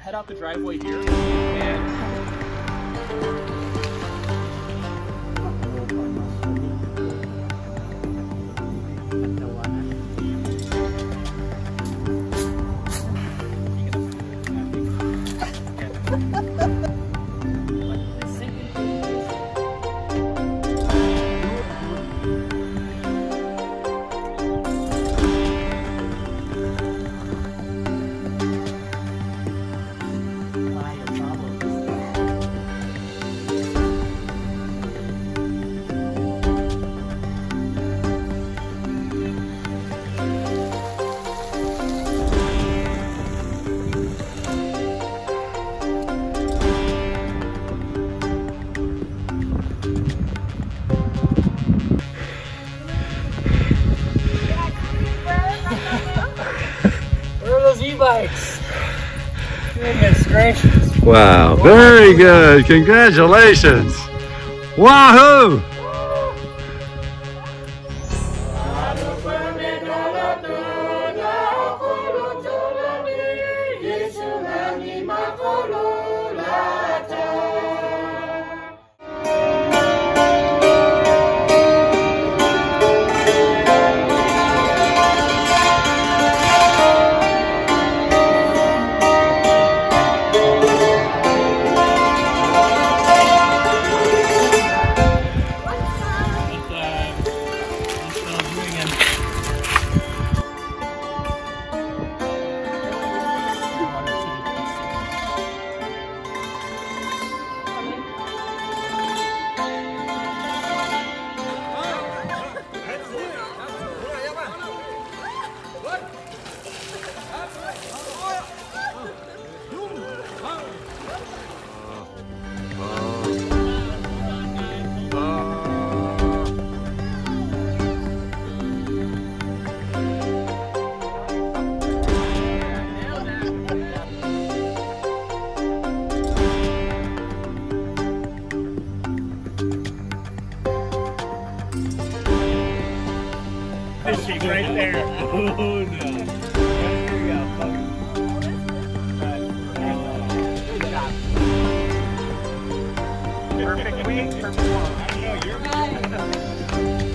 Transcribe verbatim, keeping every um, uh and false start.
head out the driveway here and e-bikes. Goodness gracious. Wow, very good. Congratulations. Wahoo! Fishing right there. Oh no. There you go, folks. Perfect week, perfect one. I know you're